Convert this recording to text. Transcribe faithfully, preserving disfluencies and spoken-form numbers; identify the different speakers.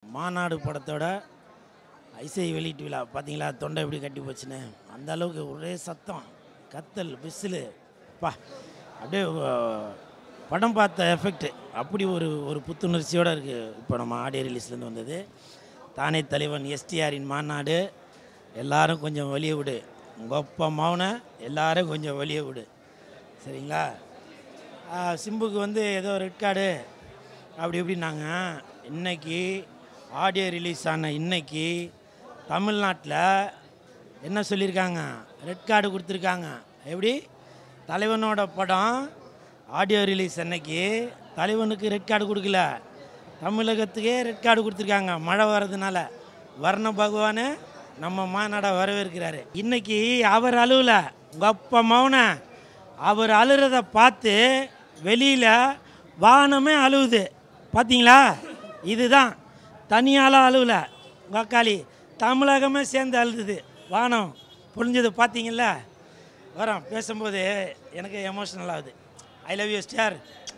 Speaker 1: மாநாடு படத்தோட இசை வெளியீட்டு விழா பார்த்தீங்களா, தொண்டை எப்படி கட்டி போச்சுன்னு. அந்த அளவுக்கு ஒரே சத்தம், கத்தல், விசிலு, பா அப்படியே படம் பார்த்த எஃபெக்ட் அப்படி ஒரு ஒரு புத்துணர்ச்சியோடு இருக்குது. இப்போ நம்ம ஆடியோ ரிலீஸ்லேருந்து வந்தது தானே தலைவன் எஸ்டிஆரின் மாநாடு. எல்லாரும் கொஞ்சம் வெளியே விடு, உங்கள் அப்பா மௌனை எல்லாரும் கொஞ்சம் வெளியே விடு, சரிங்களா? சிம்புக்கு வந்து ஏதோ ரெட் கார்டு அப்படி இப்படின்னாங்க. இன்றைக்கி ஆடியோ ரிலீஸ் ஆன இன்றைக்கி தமிழ்நாட்டில் என்ன சொல்லியிருக்காங்க, ரெட் கார்டு கொடுத்துருக்காங்க. எப்படி? தலைவனோட படம் ஆடியோ ரிலீஸ் அன்னைக்கு தலைவனுக்கு ரெட் கார்டு கொடுக்கல, தமிழகத்துக்கே ரெட் கார்டு கொடுத்துருக்காங்க. மழை வர்றதுனால வர்ண பகவானு நம்ம மாநாடை வரவேற்கிறாரு. இன்றைக்கி அவர் அழுவல, உங்கள் அப்பா மௌனை அவர் அழுறதை பார்த்து வெளியில் வானமே அழுவுது. பார்த்தீங்களா? இதுதான் தனியால் அழுவல, உக்காளி தமிழகமே சேர்ந்து அழுதுது, வானம் புரிஞ்சது. பார்த்தீங்களா? வரோம் பேசும்போது எனக்கு எமோஷ்னல் ஆகுது. I love you star.